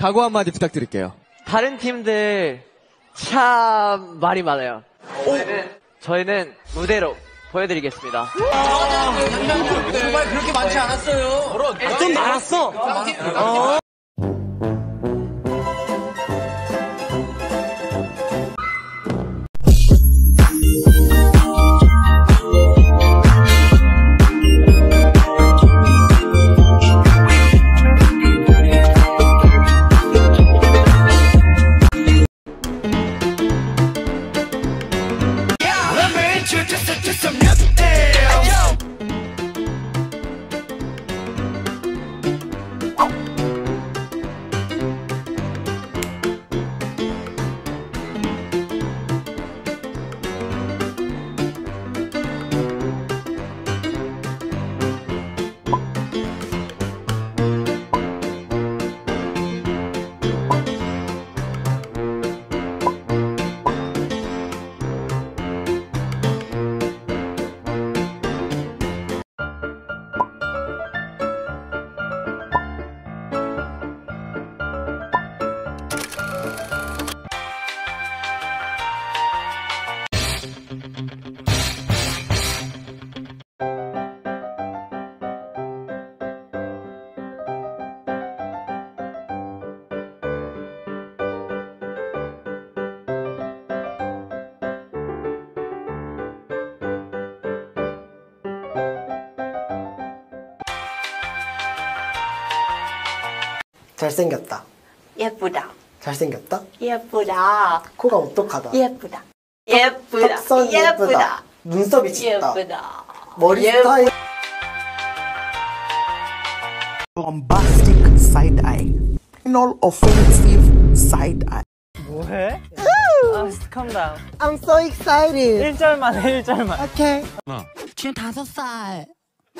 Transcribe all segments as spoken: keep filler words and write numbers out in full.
각오 한마디 부탁드릴게요. 다른 팀들 참 말이 많아요. 저희는, 저희는 무대로 보여드리겠습니다. 정말 그렇게 많지 않았어요. 좀 많았어. 어. 잘생겼다. 예쁘다. 잘생겼다. 예쁘다. 코가 오똑하다. 예쁘다. 예쁘다. 턱선 예쁘다. 예쁘다. 눈썹이 짙다. 예쁘다. 머리 예쁘... 스타일. Bombastic side eye. No offensive side eye. 뭐해? 아, calm down. I'm so excited. 일 절만 해, 일 절만. Okay. 지금 다섯 살.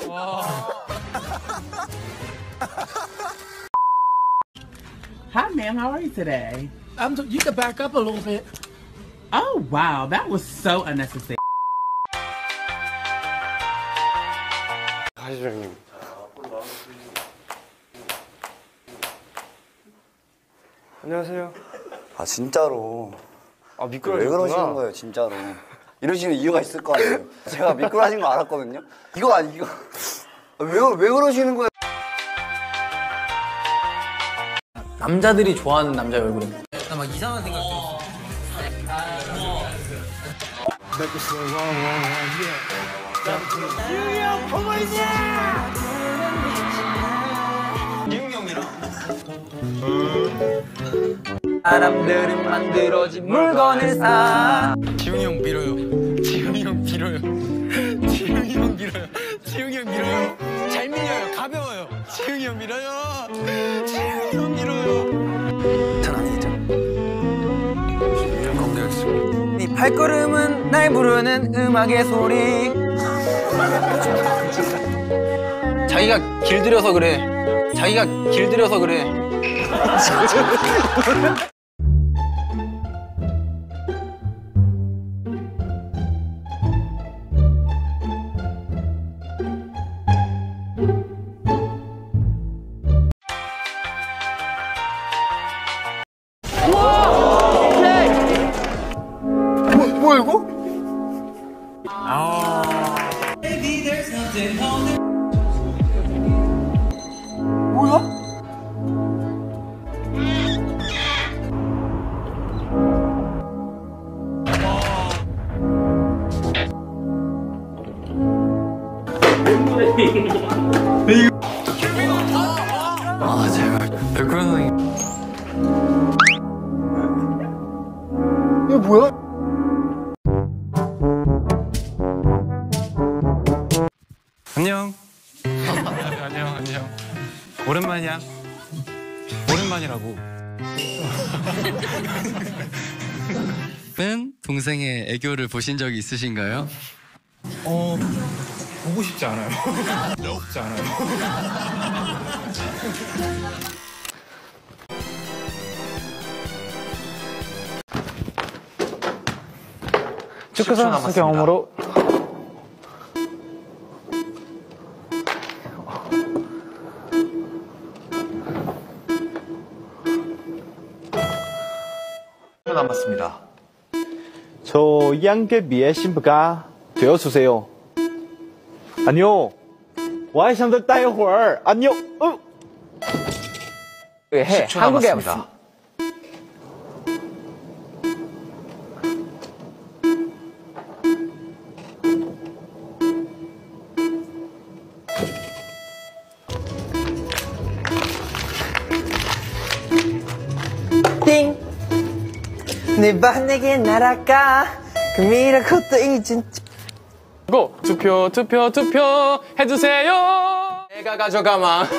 Hi, ma'am. How are you today? Um, you can back up a little bit. Oh, wow. That was so unnecessary. 하시장님. 안녕하세요. 아 진짜로. 아 왜 미끄러졌구나. 그러시는 거예요 진짜로. 이러시는 이유가 있을 거 아니에요. 제가 미끄러진 거 알았거든요. 이거 아니 이거 왜, 왜 그러시는 거예요? 남자들이 좋아하는 남자의 얼굴입니다. 나 막 이상한 생각 들었어. 지웅이 형 보고 있냐? 지웅이 형이랑 사람들은 만들어진 물건을 사. 지웅이 형 밀어요. 지웅이 형 밀어요. 지웅이 형 밀어요. 지웅이 형 밀어요. 잘 밀려요. 가벼워요. 지웅이 형 밀어요. 지웅이 형 밀어요. 전 아니겠죠. 네 발걸음은 날 부르는 음악의 소리. 자기가 길들여서 그래. 자기가 길들여서 그래. 뭐야 이거? 뭐야? 아 제발 백그런 선생님. 이거 뭐야? 안녕. 안녕 안녕. 오랜만이야. 오랜만이라고. 은 동생의 애교를 보신 적이 있으신가요? 어 보고 싶지 않아요. 싶지 않아요. 축구 선수 경험으로 남았습니다. 저 양계비의 신부가 되어주세요. 아니요. 我还想再待一会儿. 아니요. 어. 해. 십 초 남았습니다. 띵. 내 반 내게 날아가. 그 미라 것도 이진. 고 투표 투표 투표 해주세요. 내가 가져가마.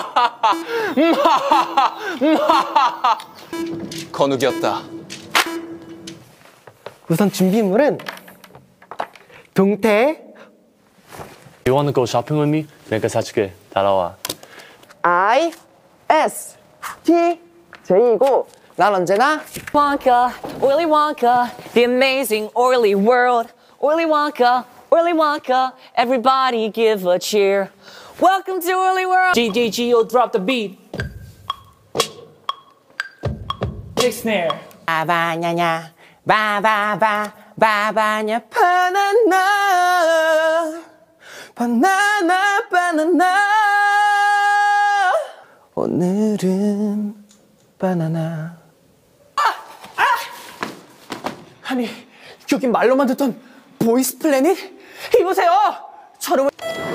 건욱이었다. 우선 준비물은 동태. You wanna go shopping with me? 내가 사줄게. 따라와. I S T J이고 난 언제나 Wonka, Willy Wonka, the amazing Orly world. Orly Wonka, Orly Wonka, everybody give a cheer. Welcome to Orly World. G G G, you'll drop the beat. Big snare. 바바냐냐 바바바 바바냐 바나나 바나나 바나나 오늘은 바나나. 아니 여기 말로만 듣던 보이스 플래닛? 이보세요! 저를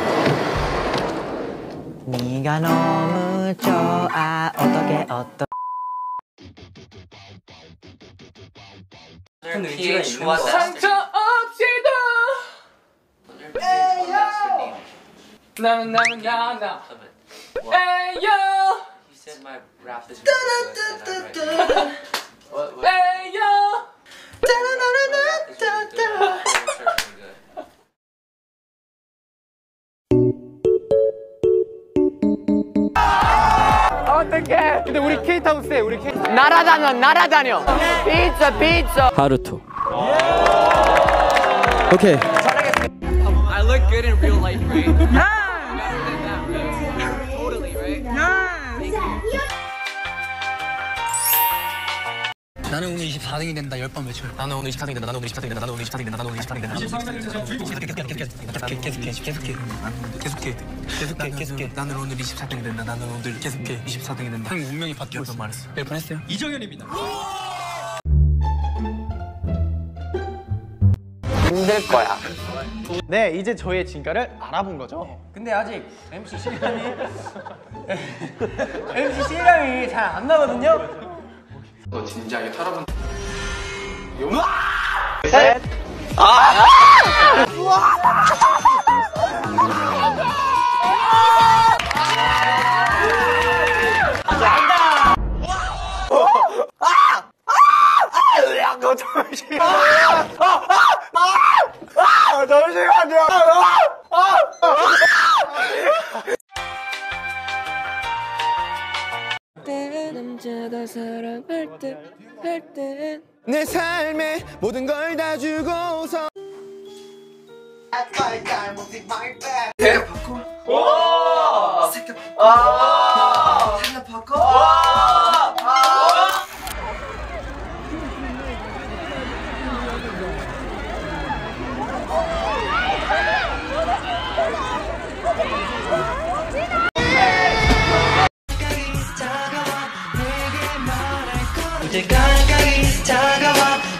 네가 너무 좋아 어떻게 어떠 상처 없이도 에이요 나는 나는 나나 에이요 에이요 어떡해. 근데 우리 케이타운스에 우리 케이 날아다녀 날아다녀 피자 피자 하루토. 오케이. I look good in real life, right? Totally, right? 나는 오늘 이십사 등이 된다. 열 번 외쳐. 나는 오늘 이십사 등이 된다. 나는 오늘 이십사 등이 된다. 나는 오늘 이십사 등이 된다. 나는 오늘 이십사 등이 된다. 계속해 계속해 계속해 계속해 계속해. 나는 오늘 이십사 등이 된다. 나는 오늘 계속해 이십사 등이 된다. 형 운명이 바뀌었어. 말했어. 열 번 했어요. 이정현입니다. 힘들 거야. 네, 이제 저의 진가를 알아본 거죠. 근데 아직 엠씨 실감이 엠씨 실감이 잘 안 나거든요. 너 진지하게 털어본. 셋. 아! 우와! 간다. 아! 아! 아! 너 잠시만. 아! 아! 아! 잠시만요. 아! 아! 남자가 사랑할 때, 할 때. 내 삶에 모든 걸 다 주고서. 대 바꿔. 와! 색깔 바꿔. 와! 하나 바꿔. 와! 이제 가까이 다가와